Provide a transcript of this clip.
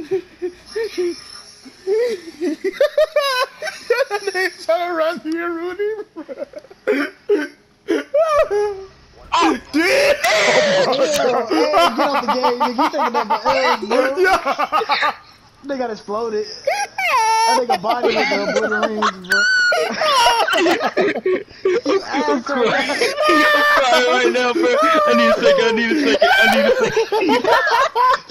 They trying to run here, Rudy. Oh, Damn! Get off the game, nigga. You taking that for L's, bro. Yeah. They got exploded. That nigga body with the rings, bro. You asshole. I'm crying right now, bro. I need a second.